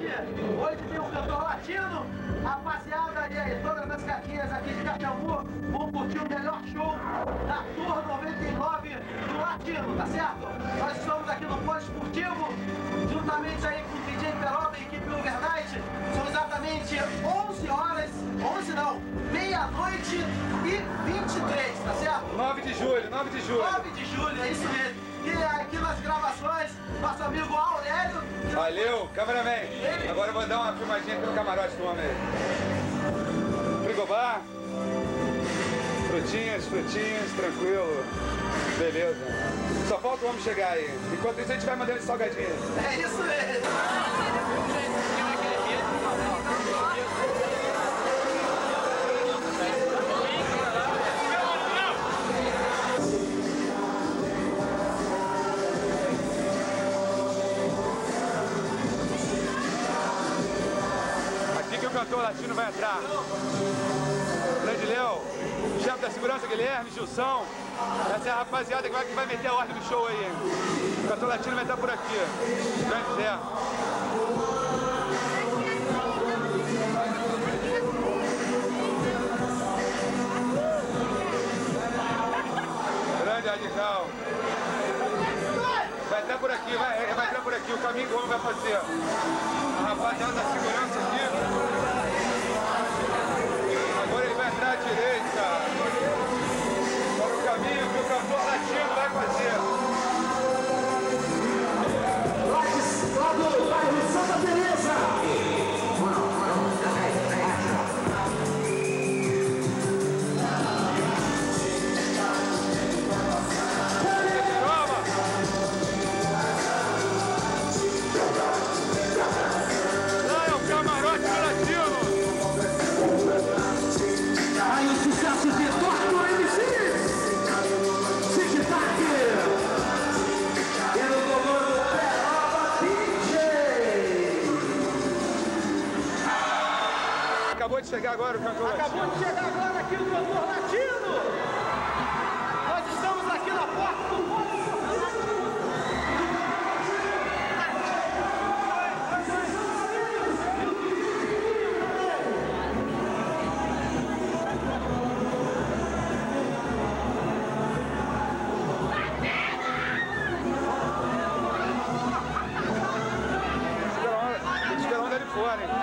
Hoje tem um cantor latino. Rapaziada aí, todas as caquinhas aqui de Caxambu vão curtir o melhor show da Tour 99 do Latino, tá certo? Nós estamos aqui no Ponto Esportivo, juntamente aí com o DJ Peroba e a equipe Overnight. São exatamente 11 horas, 11 não, meia-noite e 23, tá certo? 9 de julho, 9 de julho. 9 de julho, é isso mesmo. E aqui nas gravações, nosso amigo Aurélio. Valeu, cameraman. Agora eu vou dar uma filmadinha aqui no camarote do homem aí. Frigobar. Frutinhas, tranquilo. Beleza. Só falta o homem chegar aí. Enquanto isso a gente vai mandando esse salgadinho. É isso mesmo. Aqui que o cantor latino vai entrar. Grande Léo, chefe da segurança Guilherme, Gilson. Essa é a rapaziada que vai meter a ordem no show aí. O cantor latino vai estar por aqui. Grande Zé. Grande Radical. Vai entrar por aqui, vai entrar por aqui. O caminho como vai fazer. A rapaziada da segurança aqui. Agora ele vai entrar à direita. Para o caminho que o cantor latino vai fazer. Lá do bairro Santa Teresa. Lá é o camarote latino. Aí o sucesso de Torto MC. Tic-tac. E no comando Peroba DJ. Acabou de chegar agora o cantor latino. Acabou de chegar agora aqui o cantor latino. Nós estamos aqui na porta do Ponto Esportivo. Esperando ele fora, hein?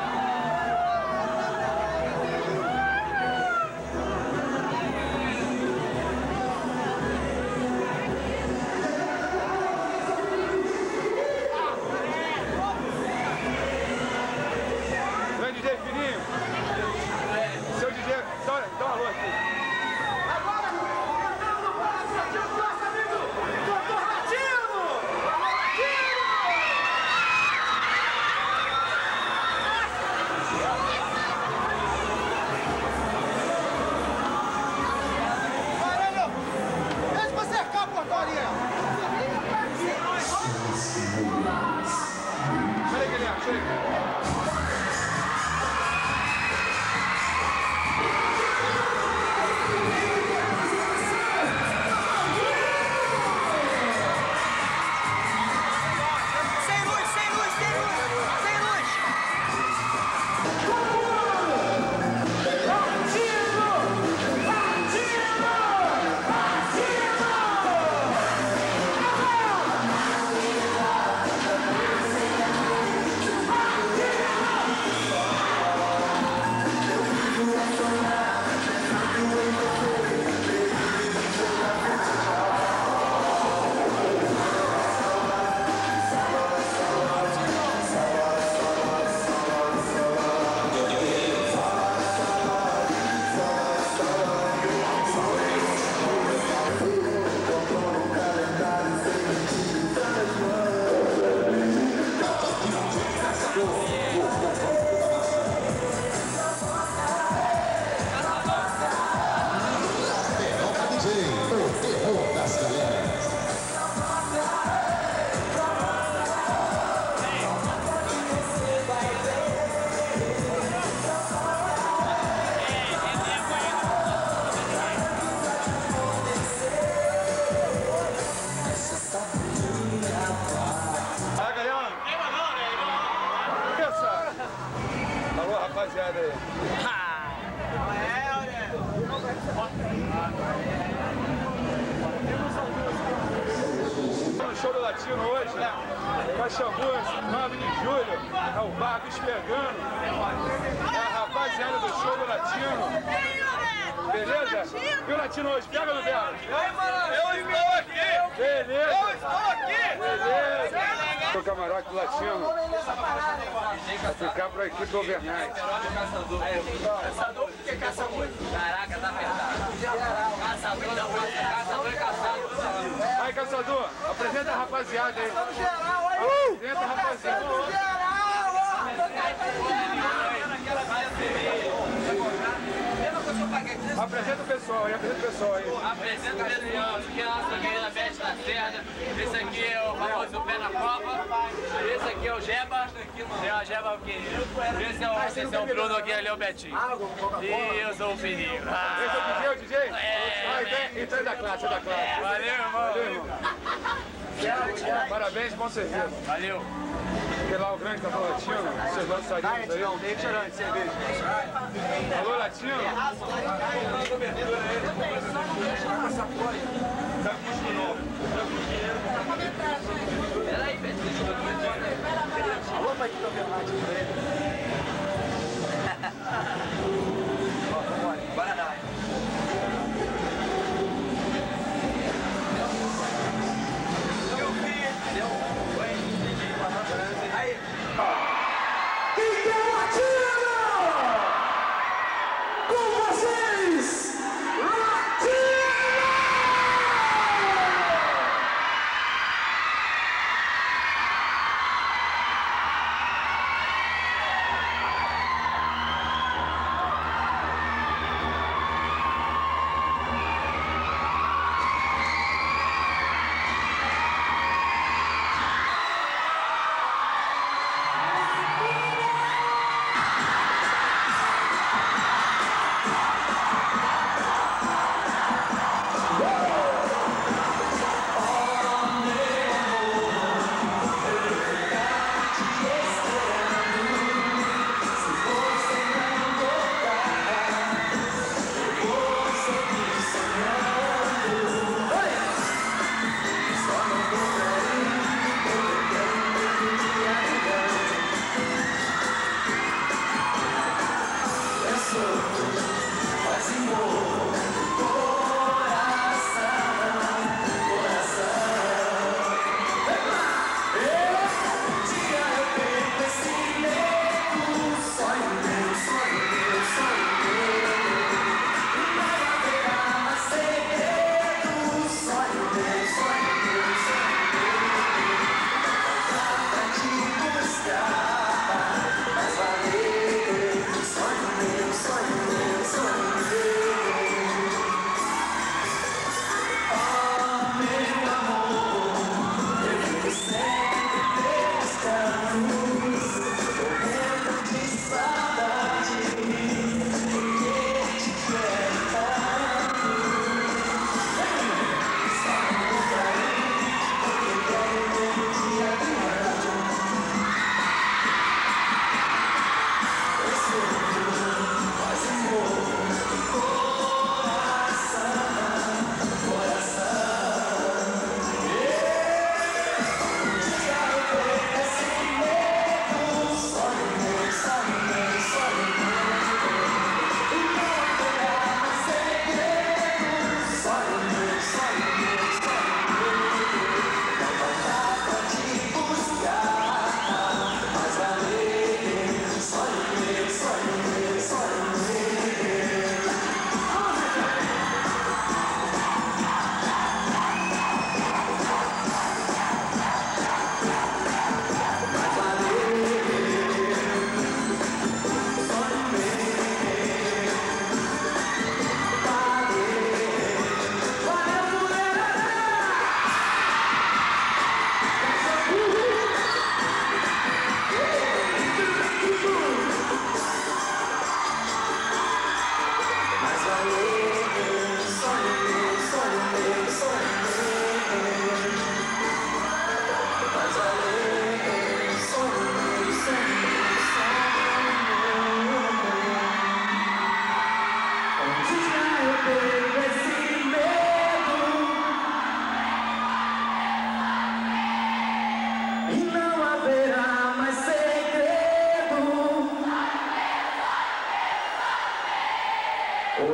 Vem, DJ Fininho. Seu DJ, dá uma alô aqui. Agora, cantando no Ponto Esportivo, nosso amigo cantor latino. Barulho! Deixa você cercar a portaria. Chega, Guilherme, chega. Sem luz, sem luz, sem luz, sem luz. Latino! rapaziada aí. No show do Latino hoje, Caxambu, 9 de julho, é o Barbos pegando. É a rapaziada do show do Latino. Beleza? E o Latino hoje, pega ou não pega? Eu estou aqui! Beleza! Eu estou aqui! Beleza! O camarote do Latino vai ficar para a equipe overnight. Caçador porque caça muito. Caraca, tá apertado. Caçador não, caçador é caçado. Aí, caçador, apresenta a rapaziada aí. Geral, aí! Apresenta a rapaziada. Apresenta o pessoal aí, apresenta o pessoal aí. Apresenta o pessoal, esse aqui é a nossa querida Beth da Serra. Esse aqui é o famoso Pé na Copa. Esse aqui é o Jeba. Tem o Jeba aqui. Esse é o Bruno aqui, ali é o Betinho. E eu sou o Fininho. Esse é o DJ, o DJ? Então é da classe, é da classe. Valeu, irmão. Valeu, irmão. Parabéns, bom serviço. Valeu. Porque lá o grande tá falando Latino, vocês gostariam disso aí? David Chorando, cerveja. Alô, Latino? Peraí, Betinho. Alô, pai, que tá vendo lá de Bora dar. Com vocês, Latino!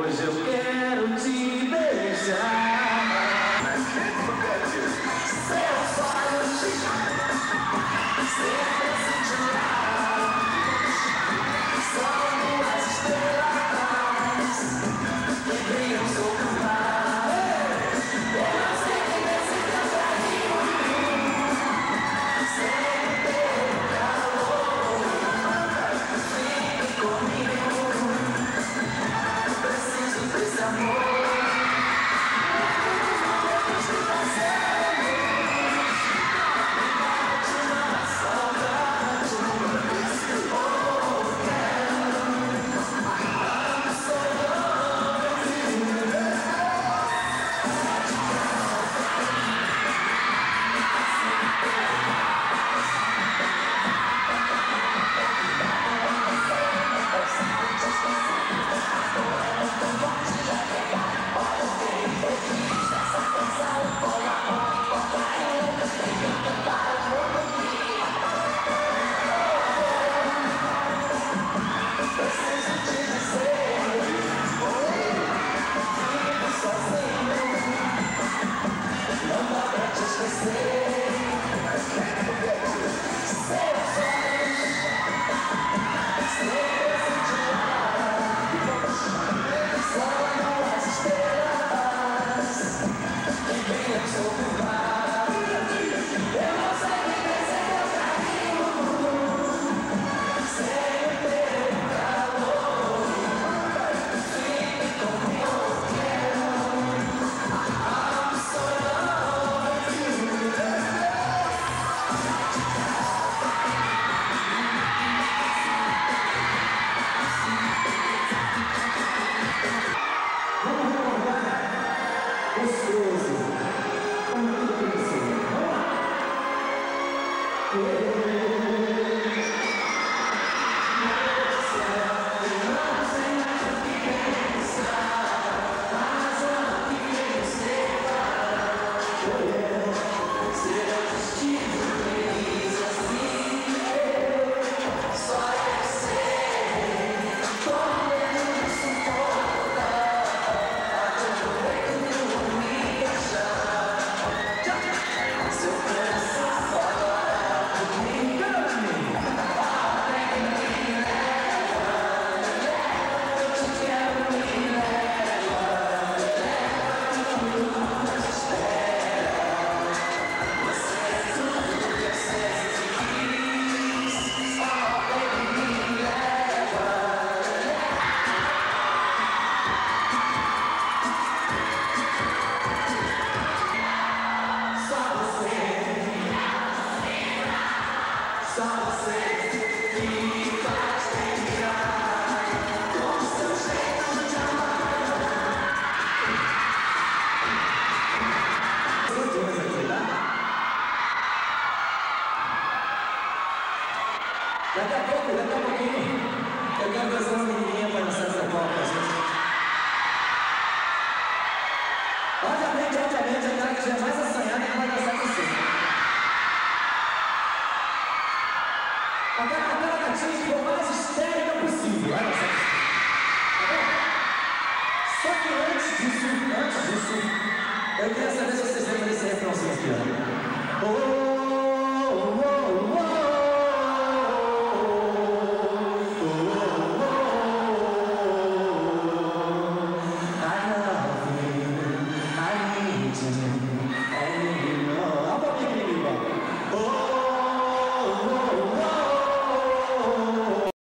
Hoje eu quero te beijar. Seus olhos sempre cintilar. São as estrelas que brilham sobre o mar. Eu sei que nesse teu carinho sempre tem calor. Fique comigo, preciso desse amor. Daqui a pouquinho, eu quero trazer uma menininha para dançar essa palma pra gente. Obviamente, aquela que já é mais assanhada que vai dançar com você. Aquela gatinha que for mais histérica possível, vai dançar com você. Tá bom? Só que antes disso,